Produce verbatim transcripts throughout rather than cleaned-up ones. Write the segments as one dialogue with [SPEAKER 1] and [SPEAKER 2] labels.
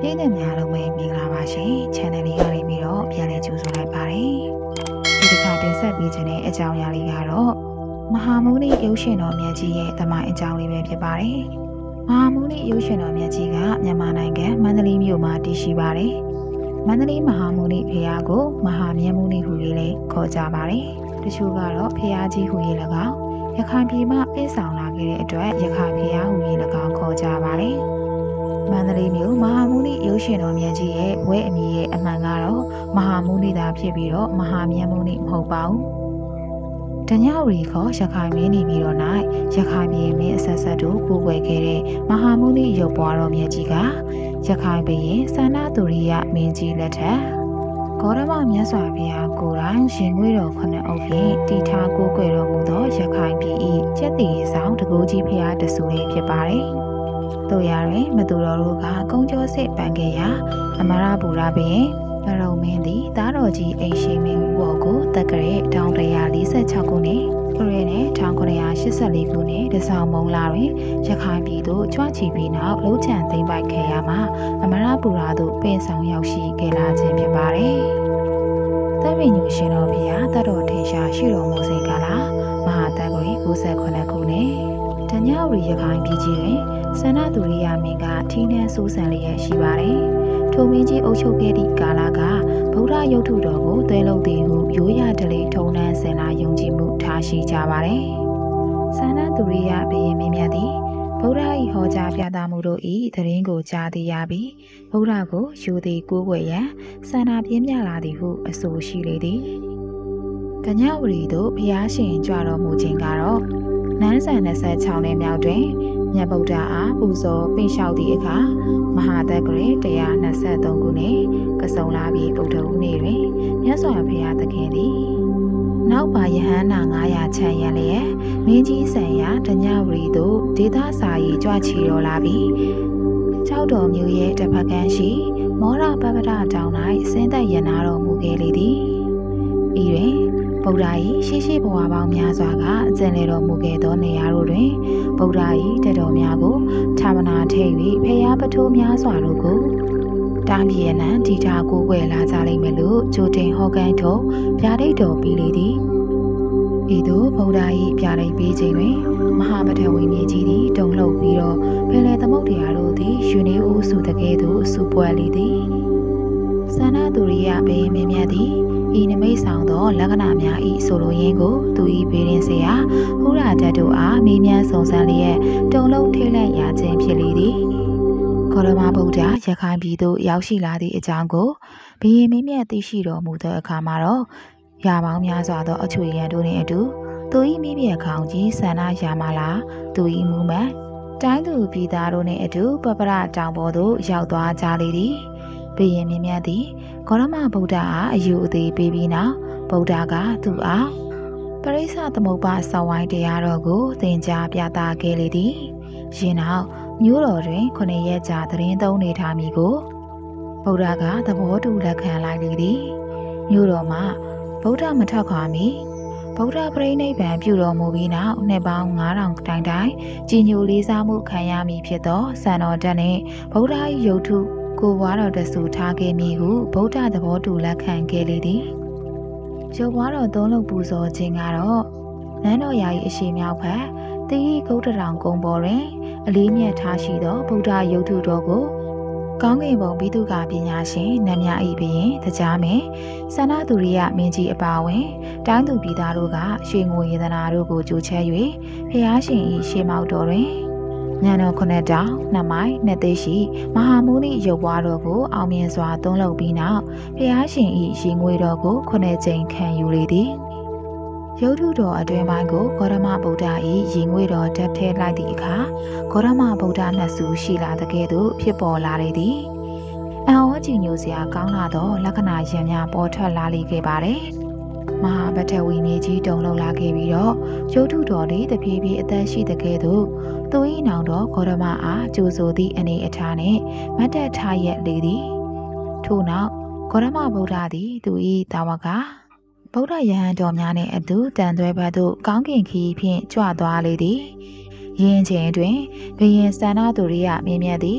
[SPEAKER 1] ပြည်သူများလုံးပဲမင်္ဂလာပါရှင် channel လေးကနေပြီးတော့ပြန်လည်ကြိုဆိုလိုက်ပါတယ်ဒီတစ်ခါတင်ဆက်ပေးခြင်းတဲ့အကြောင်းအရာလေးကတော့မဟာမုနိရုပ်ရှင်တော်မြတ်ကြီးရဲ့သမိုင်းအကြောင်းလေးပဲဖြစ်ပါတယ်မဟာမုနိရုပ်ရှင်တော်မြတ်ကြီးကမြန်မာနိုင်ငံမန္တလေးမြို့မှာတည်ရှိပါတယ်မန္တလေးမဟာမုနိဘုရားကိုမဟာမြတ်မုနိဟူ၍လည်းခေါ်ကြပါတယ်တချို့ကတော့ဘုရားကြီးဟူ၍၎င်းရခိုင်ပြည်မှာပြည့်ဆောင်လာခဲ့တဲ့အတွက်ရခိုင်ဘုရားဟူ၍၎င်းခေါ်ကြပါတယ်မန္တလေးမြို့မဟာမုနိရုပ်ရှင်တော်မြတ်ကြီးရဲ့ဘွဲအမည်ရဲ့အမှန်ကတော့မဟာမုနိသာဖြစ်ပြီးတော့မဟာမြတ်မုနိမဟုတ်ပါဘူး။တညဝရီခေါ်ရခိုင်မင်းနေပြီးတော့၌ရခိုင်ပြည်မင်းအဆက်ဆက်တို့ကိုယ်ွယ်ခဲ့တဲ့မဟာမုနိရုပ်ပွားတော်မြတ်ကြီးကရခိုင်ပြည်စန္ဒသူရိယမင်းကြီးလက်ထက်ဂေါရမမြတ်စွာဘုရားကိုယ်တိုင်ရှင်ငွေတော်ခုနှစ်အုပ်ဖြင့်တည်ထားကိုးကွယ်တော်မူသောရခိုင်ပြည်၏ကျက်တည်ဆောင်တကူကြီးဘုရားတဆူလေးဖြစ်ပါတယ်။တို့ရတွင်မသူတော်တို့ကကုန်းကျော်စစ်ပန်ခဲ့ရာအမရပူရပင်မရုံမင်းသည်သားတော်ကြီးအိမ်ရှိမင်းဘော်ကိုတက္ကရာ၁၉၄၆ခုနှစ်ခရစ်နဲ့၁၉၈၄ခုနှစ်တစောင်းမုံလာတွင်ရခိုင်ပြည်သို့ကြွချီပြီးနောက်လှုပ်ချန်သိမ်းပိုက်ခဲ့ရမှာအမရပူရသို့ပင်ဆောင်ရောက်ရှိခဲ့လာခြင်းဖြစ်ပါတယ်။သဗ္ဗညုရှင်တော်ဘုရားတတော်ထေရှားရှိတော်မူစဉ်ကာလမဟာတက္ကရာ၉၇ခုနှစ်တညဝရီရခိုင်ပြည်ကြီးတွင်စန္ဒသူရိယမင်းကထီးနှံစိုးစံလျက်ရှိပါတယ်။ထိုမင်းကြီးအုပ်ချုပ်ခဲ့သည့်ကာလကဗုဒ္ဓရုပ်ထုတော်ကိုသွဲလုပ်သည်ဟုရိုးရဒလိထုံနှံစင်လာယုံကြည်မှုထားရှိကြပါတယ်။စန္ဒသူရိယဘုရင်မင်းမြတ်သည်ဗုဒ္ဓ၏ဟောကြားပြသမှုတို့၏သတင်းကိုကြားသိရပြီးဗုဒ္ဓကိုယူသည်ကိုးကွယ်ရန်စန္ဒပြင်းပြလာသည်ဟုအဆိုရှိလေသည်။တညဝရီသို့ဘုရားရှင်ကြွတော်မူခြင်းကတော့နန်းဆန်၂၆နှစ်မြောက်တွင်မြတ်ဗုဒ္ဓအားပူဇော်ပင့်လျှောက်သည့်အခါမဟာတက္ကရာ၁၂၃ခုနှစ်ကဆုံလပြည်ဗုဒ္ဓဦးနေ့တွင်မြတ်စွာဘုရားသခင်သည်နောက်ပါယဟန္တာ၅၀၀ချမ်းရန်လျက်မင်းကြီးဆံရတညဝရီသို့ဒေသစာရီကြွချီတော်လာပြီးကျောက်တော်မြို့ရဲ့တစ်ဖက်ကမ်းရှိမောရပပ္ပဒတောင်၌ဆင်းသက်ရနာတော်မူခဲ့လေသည်ဤတွင်ဗုဒ္ဓ၏ရှိရှိဘဝပေါင်းများစွာကအကျဉ်းလေတော်မူခဲ့သောနေရာတို့တွင်ဗုဒ္ဓ၏တတော်များကိုဌာမနာထိပ်၍ဖျားပထိုးများစွာတို့ကိုတားပြေနံတီထားကိုးကွယ်လာကြလိမ့်မယ်လို့ကြိုတင်ဟောကန်ထုတ်ဗျာဒိတ်တော်ပြီးလေသည်ဤသို့ဗုဒ္ဓ၏ဗျာဒိတ်ပြီးခြင်းတွင်မဟာပထဝီမြေကြီးသည်တုန်လှုပ်ပြီးတော့ပင်လယ်သမုဒ္ဒရာတို့သည်ယူနေဦးစုတကဲ့သို့စူပွက်လေသည်စန္ဒသူရိယဘုရင်မင်းမြတ်သည်ဤနမိတ်ဆောင်သောလက္ခဏာများဤဆိုလိုရင်းကိုသူ၏ဘေးရင်ဆရာဟူရာတတ်တို့အားမေးမြန်းစုံစမ်းလျက်တုံလုံးထိတ်လန့်ရခြင်းဖြစ်လေသည်ဂေါရမဗုဒ္ဓရခိုင်ပြည်သို့ရောက်ရှိလာသည့်အကြောင်းကိုဘုရင်မင်းမြတ်သိရှိတော်မူသောအခါမှာတော့ရာပေါင်းများစွာသောအချွေရန်တို့နှင့်အတူသူ၏မိမြေခေါင်းကြီးဆန္ဒရာမလာသူ၏မူမှန်တိုင်းသူပြည်သားတို့နှင့်အတူပပရတောင်ပေါ်သို့ရောက်သွားကြလေသည်ဘုရင်မင်းမြတ်သည်ဂေါရမဗုဒ္ဓအားအယူအသေးပေးပြီးနောက်ဗုဒ္ဓကသူ့အားပရိစ္ဆသမုပ္ပါဆောင်းဝိုင်းတရားတော်ကိုသင်ကြားပြသခဲ့လေသည်ယင်းနောက်မြို့တော်တွင်ခုနှစ်ရက်ကြာသတင်းသုံးနေထားမည်ကိုဗုဒ္ဓကသဘောတူလက်ခံလိုက်လေသည်မြို့တော်မှာဗုဒ္ဓမထွက်ခွာမီဗုဒ္ဓပြိဋိဘံပြုတော်မူပြီးနောက်နှစ်ပေါင်း၅ထောင်တိုင်တိုင်ကြီးညိုလေးစားမှုခံရမည်ဖြစ်သောစံတော်တက်နှင့်ဗုဒ္ဓ၏ရုပ်ထုကိုဘွားတော်တဆူထားခဲ့မည်ဟုဗုဒ္ဓသဘောတူလက်ခံခဲ့လေသည်ရုပ်ဘွားတော်သုံးလုံးပူဇော်ခြင်းကတော့နန်းတော်ရာ၏အရှိမြောက်ဘက်တိရိဂုတ်တရောင်ကုန်းပေါ်တွင်အလေးမြတ်ထားရှိသောဗုဒ္ဓရုပ်ထုတော်ကိုကောင်းကင်ဘုံဘိသုကာပညာရှင်နတ်မြ၏ဘုရင်တရားမင်းစန္ဒသူရိယမင်းကြီးအပါအဝင်တိုင်းသူပြည်သားတို့ကရွှေငွေရတနာတို့ကိုကြိုချဲ၍ဖျားရှင်၏ရှေးမောက်တော်တွင်ညံတော်ခုနှစ်တောင်နှစ်မိုင်နှစ်သိရှိမဟာမုနိရုပ်ပွားတော်ကိုအောင်မြင်စွာသုံးလုပ်ပြီးနောက်ဘုရားရှင်၏ရင်ငွေတော်ကိုခုနှစ်ကြိမ်ခံယူလေသည်ရုပ်ထုတော်အတွင်းပိုင်းကိုဂေါရမဗုဒ္ဓ၏ရင်ငွေတော်ဓာတ်ထဲလိုက်သည့်အခါဂေါရမဗုဒ္ဓနှစ်စုရှိလာတဲ့ကဲ့သို့ဖြစ်ပေါ်လာလေသည်အံ့ဩကြည်ညိုစရာကောင်းလာသောလက္ခဏာရံများပေါ်ထွက်လာလေခဲ့ပါတယ်မဟာပထဝီမြေကြီးတုန်လှုပ်လာခဲ့ပြီးတော့ရုပ်ထုတော်သည်တဖြည်းဖြည်းအသက်ရှိတဲ့ကဲ့သို့သူ၏နောင်တော်ဂေါရမအားကြိုဆိုသည့်အနေအထားနှင့်မတ်တက်ထားရက်လေသည်ထို့နောက်ဂေါရမဗုဒ္ဓသည်သူ၏တာဝကဗုဒ္ဓယဟန်တော်များနှင့်အတူတန်သွဲဘက်သို့ကောင်းကင်ခီးဖြင့်ကြွသွားလေသည်ယင်းချိန်တွင်ဘုရင်စန္ဒသူရိယမင်းမြတ်သည်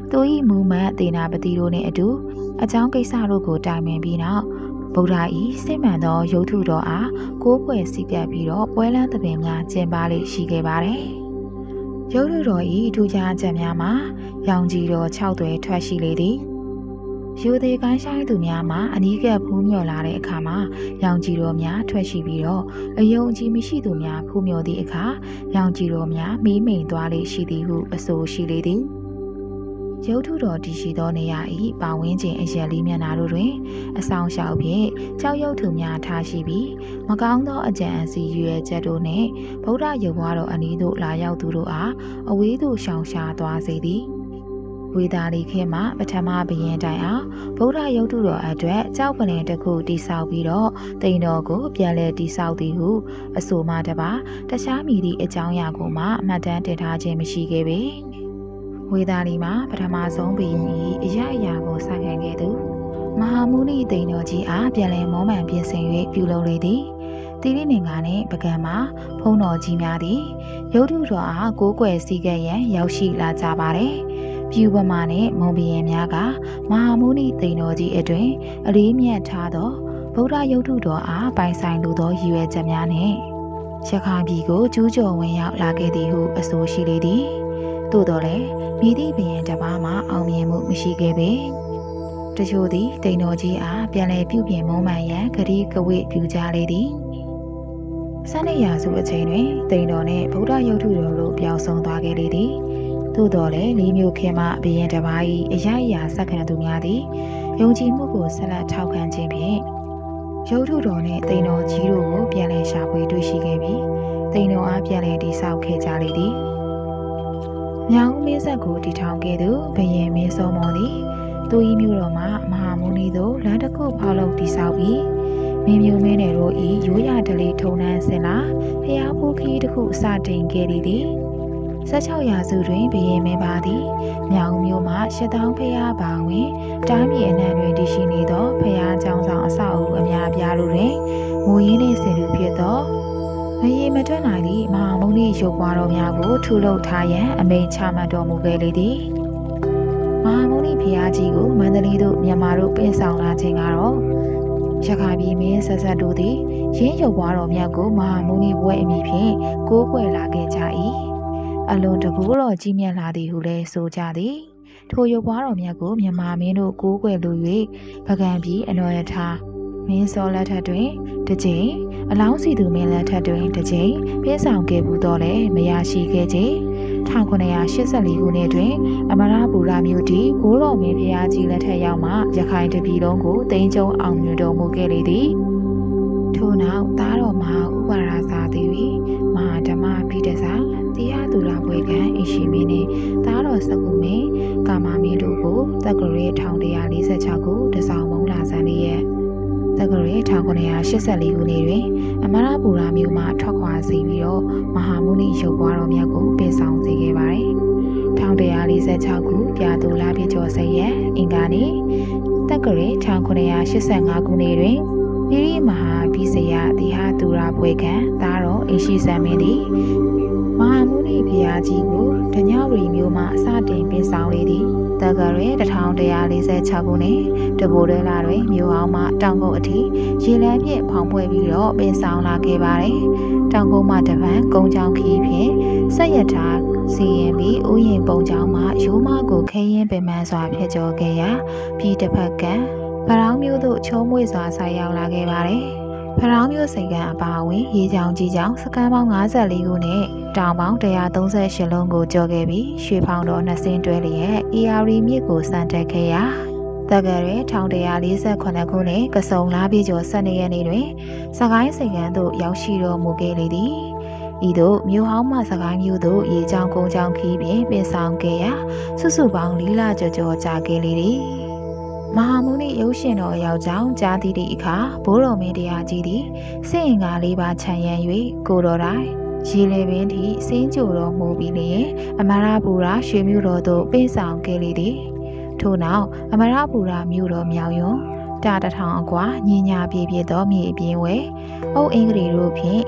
[SPEAKER 1] သူ၏မူမှန်သေနာပတိတို့နှင့်အတူအကြောင်းကိစ္စတို့ကိုတိုင်ပင်ပြီးနောက်ဗုဒ္ဓ၏စစ်မှန်သောရုပ်ထုတော်အားကိုးကွယ်စည်းကပ်ပြီးတော့ပွဲလန်းသဘင်များကျင်းပလေရှိခဲ့ပါတယ်။ရုပ်ထုတော်၏ထူးခြားချက်များမှာရောင်ကြီးတော်၆သွဲထွက်ရှိလေသည်။ယူသေးကိုင်းဆိုင်သူများမှာအနီးကပ်ဖူးမြော်လာတဲ့အခါမှာရောင်ကြီးတော်များထွက်ရှိပြီးတော့အယုံအကြည်မရှိသူများဖူးမြော်သည့်အခါရောင်ကြီးတော်များမီးမိန်သွားလေရှိသည်ဟုအဆိုရှိလေသည်။ရုပ်ထုတော်တည်ရှိသောနေရာ၏ပါဝန်းကျင်အရက်လေးမျက်နှာတို့တွင်အဆောင်ရှောက်ဖြင့်ကြောက်ရွံ့ထုများထားရှိပြီးမကောင်းသောအကြံအစီရွယ်ချက်တို့နှင့်ဗုဒ္ဓရုပ်ဝါတော်အနီးသို့လာရောက်သူတို့အားအဝေးသို့ရှောင်ရှားသွားစေသည်ဝေသာလီခေတ်မှာပထမဘုရင်တိုင်အောင်ဗုဒ္ဓရုပ်ထုတော်အတွက်ကြောက်ပလင်တစ်ခုတိဆောက်ပြီးတော့တိမ်တော်ကိုပြန်လည်တိဆောက်သည်ဟုအဆိုမှတပါတခြားမည်သည့်အကြောင်းအရာကိုမှအမှတ်တမ်းတင်ထားခြင်းမရှိခဲ့ပေဝေသာလီမှာပထမဆုံးဘုရင်၏အရာအရာကိုစခံခဲ့သူမဟာမုနီတိမ်တော်ကြီးအားပြန်လည်မောမှန်ပြင်ဆင်၍ပြုလုပ်လေသည်တိရိနေငါနှင့်ပကံမှာဖုံးတော်ကြီးများသည်ရုပ်ထုတော်အားကိုးကွယ်စည်းကပ်ရန်ရောက်ရှိလာကြပါသည်ပြူပမာနှင့်မွန်ဘီယံများကမဟာမုနီတိမ်တော်ကြီးအတွင်အလေးမြတ်ထားသောဗုဒ္ဓရုပ်ထုတော်အားပိုင်ဆိုင်လိုသောရည်ရွယ်ချက်များနှင့်ရခိုင်ပြည်ကိုကျူးကျော်ဝင်ရောက်လာခဲ့သည်ဟုအဆိုရှိလေသည်သို့တော်လည်းမိသည့်ဘုရင်တစ်ပါးမှအောင်မြင်မှုမရှိခဲ့ပေတချို့သည်တိမ်တော်ကြီးအားပြန်လည်ပြုပြင်မွမ်းမံရန်ဂရီကဝိပြုကြလေသည်ဆန်းနေရာစုအချိန်တွင်တိမ်တော်နှင့်ဗုဒ္ဓရုပ်ထုတော်တို့ပျောက်ဆုံးသွားခဲ့လေသည်သို့တော်လည်းလေးမျိုးခင်မှဘုရင်တစ်ပါး၏အရာအရာစက္ကန့်သူများသည်ယုံကြည်မှုကိုဆက်လက်ထောက်ခံခြင်းဖြင့်ရုပ်ထုတော်နှင့်တိမ်တော်ကြီးတို့ကိုပြန်လည်ရှာဖွေတွေ့ရှိခဲ့ပြီးတိမ်တော်အားပြန်လည်တည်ဆောက်ခဲ့ကြလေသည်မြောင်မင်းဆက်ကိုတည်ထောင်ခဲ့သူဘုရင်မင်းစောမောသည်သူ၏မြို့တော်မှာမဟာမုနီသို့လမ်းတစ်ခုဖောက်လုပ်တည်ဆောက်ပြီးမင်းမျိုးမင်းတို့၏ရိုးရာဓလေ့ထုံနှံစင်လာဖျားဖူးခီးတစ်ခုစတင်ခဲ့သည်ဆယ့်ခြောက်ရာစုတွင်ဘုရင်မင်းပါသည်မြောင်မြို့မှာရှစ်တောင်းဖျားပါဝင်တိုင်းပြည်အနှံ့တွင်တည်ရှိနေသောဖျားကျောင်းဆောင်အဆောက်အဦအများအပြားတို့တွင်မူရင်းနှင့်ဆင်တူဖြစ်သောမရေမထွက်နိုင်သည့်မဟာမုနီရုပ်ပွားတော်များကိုထူလုပ်ထားရန်အမိန့်ချမှတ်တော်မူခဲ့လေသည်မဟာမုနီဘုရားကြီးကိုမန္တလေးသို့မြန်မာတို့ပင့်ဆောင်လာခြင်းကတော့ရခိုင်ပြည်မင်းဆက်ဆက်တို့သည်ရင်းရုပ်ပွားတော်များကိုမဟာမုနီဘွဲ့အမည်ဖြင့်ကိုးကွယ်လာခဲ့ကြ၏အလွန်တကူတော်ကြီးမြတ်လာသည်ဟုလည်းဆိုကြသည်ထိုရုပ်ပွားတော်များကိုမြန်မာမင်းတို့ကိုးကွယ်လို၍ပကံပြည်အနော်ရထားမင်းစောလက်ထက်တွင်တစ်ကြိမ်အလောင်းစီသူမင်းလက်ထက်တွင်တစ်ကြိမ်ပြည့်ဆောင်ခဲ့ဘူးတော့လည်းမရရှိခဲ့ကြ၁၉၈၄ခုနှစ်တွင်အမရပူရမြို့တီဘိုးတော်မင်းဖျားကြီးလက်ထက်ရောက်မှရခိုင်တပြည်လုံးကိုတိမ်းကျုံအောင်မြင်တော်မူခဲ့လေသည်ထို့နောက်သားတော်မဟာဥပါရာဇာဒေဝီမဟာဓမ္မပိဋကစာတရားသူရဘွယ်ခံအရှိမင်းနှင့်သားတော်စကုမင်းကာမမင်းတို့ကိုတက္ကရာ၁၁၄၆ခုတစောင်းမုံလာဆန်လေးရဲ့တက္ကရာ၁၉၈၄ခုနှစ်တွင်အမရပူရမြို့မှထွက်ခွာစီပြီးတော့မဟာမုနီရုပ်ပွားတော်များကိုပြင်ဆောင်စေခဲ့ပါတယ်။၁၁၄၆ခုပြာသူလာပြကျော်စိတ်ရဲ့အင်္ဂါနေ့တက္ကရာ၁၉၈၅ခုနှစ်တွင်ပိရိမဟာဘိစယတိဟာသူရဘွယ်ခံသားတော်အိရှိဆံမင်းသည်မဟာမုနီဘုရားကြီးကိုတညဝရီမြို့မှစတင်ပင်ဆောင်လေသည်တက္ကရာ၁၁၄၆ခုနှစ်တဘိုးရဲလာတွင်မြို့အောင်မှတောင်ကုန်းအထိရေလမ်းဖြင့်ဖောင်ပွဲပြီးတော့ပင်ဆောင်လာခဲ့ပါတယ်တောင်ကုန်းမှတပံကုန်းချောင်းခီးဖြင့်ဆက်ရထားစီရင်ပြီးဥယျာဉ်ပုံချောင်းမှရိုးမကိုခရင်ပင်ပန်းစွာဖြစ်ကျော်ခဲ့ရာပြီးတစ်ဖက်ကဗရောင်းမျိုးတို့ချုံးမွေစွာဆိုက်ရောက်လာခဲ့ပါတယ်ဖရောင်းမျိုးစိတ်ကအပါအဝင်ရေချောင်းကြီးချောင်းစကမ်းပေါင်း၅၄ခုနဲ့တောင်ပေါင်း၁၃၈လုံးကိုကျော်ခဲ့ပြီးရွှေဖောင်တော်နှစ်စင်းတွဲလျက်အေယာရီမြစ်ကိုစံတက်ခဲ့ရာတက္ကရာ၁၁၄၇ခုနှစ်ကစုံလာပြည့်ကျော်၁၂ရက်နေ့တွင်စကိုင်းစိတ်ကမ်းသို့ရောက်ရှိတော်မူခဲ့လေသည်ဤသို့မြို့ဟောင်းမှစကိုင်းမြို့သို့ရေချောင်းကုန်းချောင်းခီးဖြင့်ပင်ဆောင်ခဲ့ရာစုစုပေါင်း၄လကျော်ကျော်ကြာခဲ့လေသည်မဟာမုနီရုပ်ရှင်တော်ရောက်ကြောင်းကြားသည့်အခါဘိုးတော်မင်းတရားကြီးသည်စိတ်အင်္ဂါလေးပါခြံရံ၍ကိုတော်တိုင်ရေလေပင်ထိစင်းကြိုတော်မူပြီးလျင်အမရပူရာရွှေမြို့တော်သို့ပေးဆောင်ခဲ့လေသည်ထို့နောက်အမရပူရာမြို့တော်မြောက်ယွန်းတာတထောင်အကွာညညာပြေပြေသောမြေအပြင်းဝဲအုပ်အင်္ဂရီတို့ဖြင့်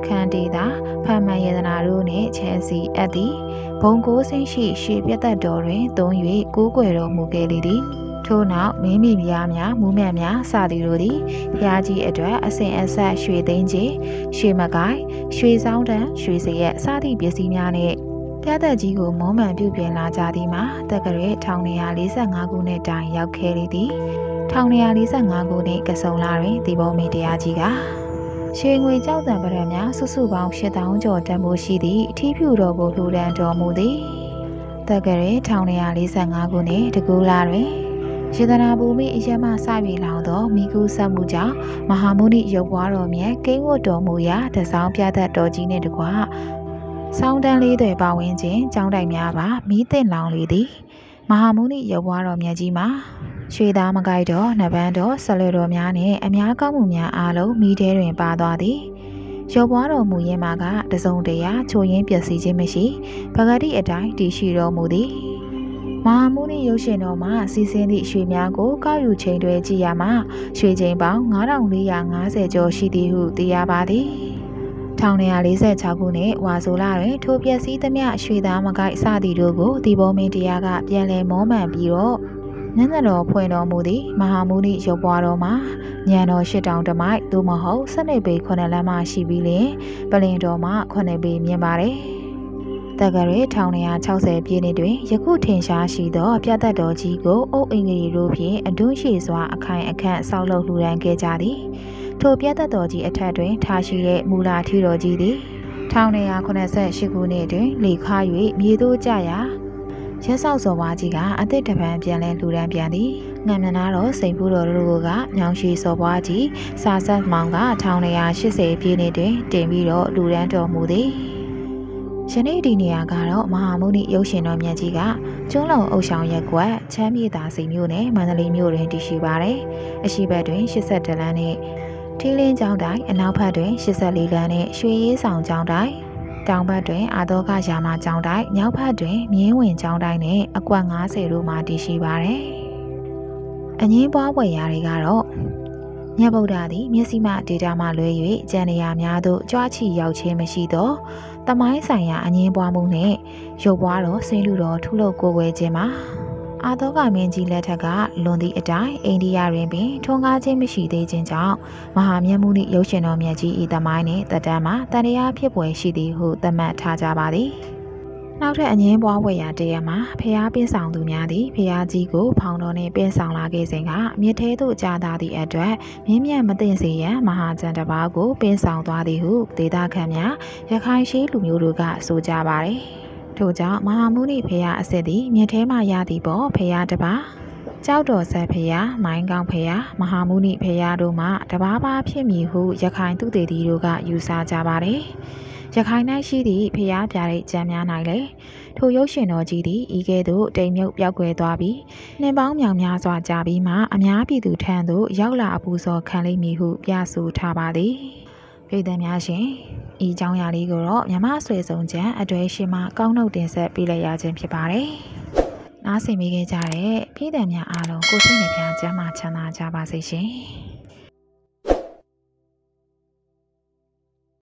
[SPEAKER 1] ခန်းဒေတာဖမ်းမှန်ယတနာတို့နှင့်ချဲစီအပ်သည်ဘုံကိုဆင်းရှိရွှေပြတ်သက်တော်တွင်သုံး၍ကိုးကွယ်တော်မူခဲ့လေသည်ထို့နောက်မင်းမိဖျားများမူးမြတ်များစသည်တို့သည်ဖျားကြီးအတွက်အစဉ်အဆက်ရွှေသိန်းကြီးရွှေမကိုင်ရွှေဆောင်တန်ရွှေစရက်စသည့်ပစ္စည်းများနှင့်ပြတ်သက်ကြီးကိုမုံမှန်ပြုပြင်လာကြသည်မှာတက္ကရာတစ်ထောင်နှစ်ရာလေးဆယ်ငါခုနှစ်တိုင်ရောက်ခဲ့လေသည်တစ်ထောင်နှစ်ရာလေးဆယ်ငါခုနှစ်ကစုံလာတွင်ဒီဘုံမီတရားကြီးကရွှေငွေကြောက်တံပရံများစုစုပေါင်းရှစ်သောင်းကျော်တန်ဖိုးရှိသည့်အထီးဖြူတော်ကိုလှူဒန်းတော်မူသည်တက္ကရာတစ်ထောင်နှစ်ရာလေးဆယ်ငါခုနှစ်တကူလာတွင်ယေဒနာဘူမိအယမစပြေလောင်သောမိကူဆက်မှုကြောင့်မဟာမုနိရုပ်ပွားတော်မြတ်ကိန်းဝတ်တော်မူရာတစောင်းပြသက်တော်ကြီးနှင့်တကွဆောင်းတန်းလေးတွေပါဝင်ခြင်းကျောင်းတိုင်များပါမိသင့်လောင်လေသည်မဟာမုနိရုပ်ပွားတော်မြတ်ကြီးမှာရွှေသားမကိုက်တော်နဗန်းတော်ဆလွယ်တော်များနှင့်အများကောင်းမှုများအားလုံးမိထဲတွင်ပါသွားသည်ရုပ်ပွားတော်မူရင်းမှာကတစုံတရာချိုရင်းပျက်စီးခြင်းမရှိပဂတိအတိုင်းတည်ရှိတော်မူသည်မဟာမုနိရုပ်ရှင်တော်မှာစီစဉ်သည့်ရွှေများကိုကောက်ယူချိန်တွဲကြည့်ရမှာရွှေချိန်ပေါင်းငါးထောင်လေးရာငါးဆယ်ကျော်ရှိသည်ဟုသိရပါသည်တစ်ထောင်နှစ်ရာလေးဆယ်ခြောက်ခုနှစ်ဝါဆိုလတွင်ထိုပျက်စီးသမျှရွှေသားမကိုက်စသည်တို့ကိုဒီဘောမင်းတရားကပြန်လည်မောမှန်ပြီးတော့နန်းတော်ဖွင့်တော်မူသည်မဟာမုနိရုပ်ပွားတော်မှာညံတော်ရှစ်တောင်တမိုက်သို့မဟုတ်စနစ်ပေခုနှစ်လမ်းမှရှိပြီးလျှင်ပလင်တော်မှာခုနှစ်ပေမြင်ပါတယ်တက္ကရာတစ်ထောင်နှစ်ရာခြောက်ဆယ်ပြည့်နှစ်တွင်ယခုထင်ရှားရှိသောပြတ်သက်တော်ကြီးကိုအုပ်အင်္ဂရီတို့ဖြင့်အတွန်းရှိစွာအခိုင်အခန့်ဆောက်လုပ်လှူဒန်းခဲ့ကြသည်ထိုပြတ်သက်တော်ကြီးအထက်တွင်ထားရှိတဲ့မူလာထီတော်ကြီးသည်တစ်ထောင်နှစ်ရာခုနှစ်ဆယ်ရှစ်ခုနှစ်တွင်လေခါ၍မြေသို့ကျရာရက်ဆောက်စော်ပွားကြီးကအသစ်တပံပြန်လဲလှူဒန်းပြန်သည်ငံမြနာတော်စိန်ဖူးတော်တို့ကမြောင်ရှိစော်ပွားကြီးစာဆက်မောင်ကတစ်ထောင်နှစ်ရာရှစ်ဆယ်ပြည့်နှစ်တွင်တင်ပြီးတော့လှူဒန်းတော်မူသည်ယနေ့ဒီနေရာကတော့မဟာမုနိရုပ်ရှင်တော်မြတ်ကြီးကကျွန်းလုံအုပ်ဆောင်ရက်ကွက်ချမ်းမြေသာစီမြို့နယ်မန္တလေးမြို့တွင်တည်ရှိပါတယ်။အရှိဘက်တွင်ရှစ်ဆယ့်တစ်လမ်းနှင့်ထီးလင်းကျောင်းတိုင်အနောက်ဘက်တွင်ရှစ်ဆယ့်လေးလမ်းနှင့်ရွှေရေးဆောင်ကျောင်းတိုင်တောင်ဘက်တွင်အာသောကရာမကျောင်းတိုင်မြောက်ဘက်တွင်မြင်းဝင်ကျောင်းတိုင်နှင့်အကွက်ငါးဆယ်တို့မှတည်ရှိပါတယ်။အငင်းပွားဝယ်ရာတွေကတော့မြတ်ဗုဒ္ဓသည်မျက်စိမှဒေတာမှလွဲ၍ကျန်နေရာများသို့ကြွားချီရောက်ခြင်းမရှိသောတမိုင်းဆိုင်ရာအငင်းပွားမှုနှင့်ရုပ်ပွားတော်ဆင်းလူတော်ထုလုပ်ကိုယ်ဝဲခြင်းမှာအာသောကမင်းကြီးလက်ထက်ကလွန်သည့်အတိုင်းအိန္ဒိယတွင်ပင်ထွန်းကားခြင်းမရှိသေးခြင်းကြောင့်မဟာမြတ်မုနိရုပ်ရှင်တော်မြတ်ကြီးဤတမိုင်းနှင့်တက်တမ်းမှာတန်တရားဖြစ်ပွဲရှိသည်ဟုသတ်မှတ်ထားကြပါသည်နောက်ထပ်အငင်းပွားဝယ်ရာတရမှာဖျားပင်းဆောင်သူများသည်ဖျားကြီးကိုဖောင်တော်နှင့်ပင်းဆောင်လာခဲ့စဉ်ကမြစ်ထဲသို့ကြာသာသည့်အတွက်မြင်းမြတ်မသိစေရန်မဟာကျန်တစ်ပါးကိုပင်းဆောင်သွားသည်ဟုဒေသခံများရခိုင်ရှိလူမျိုးတို့ကဆိုကြပါသည်ထို့ကြောင့်မဟာမုနိဖျားအစစ်သည်မြစ်ထဲမှရသည်ပေါ်ဖျားတစ်ပါးကြောက်တော်ဆက်ဖျားမိုင်းကောင်းဖျားမဟာမုနိဖျားတို့မှတပါးပါဖြစ်မည်ဟုရခိုင်သူတေသီတို့ကယူဆကြပါတယ်ရခိုင်၌ရှိသည့်ဖျားပြတဲ့ကြံများ၌လေထိုရုပ်ရှင်တော်ကြီးသည်ဤကဲ့သို့တိမ်မြုပ်ပြောက်ကွယ်သွားပြီးနှင်းပေါင်းမြောင်များစွာကြာပြီးမှအများပြည်သူထံသို့ရောက်လာအပူဇော်ခံလိမ့်မည်ဟုပြဆိုထားပါသည်ပြည်သူများရှင်ဤအကြောင်းအရာလေးကိုတော့မြမဆွေဆုံးချံအတွဲရှိမှကောင်းနှုတ်တင်ဆက်ပေးလိုက်ရခြင်းဖြစ်ပါတယ်နားဆင်မိခဲ့ကြတဲ့ပြည်သူများအားလုံးကိုစိတ်နှပြချမ်းသာချမ်းသာကြပါစေရှင်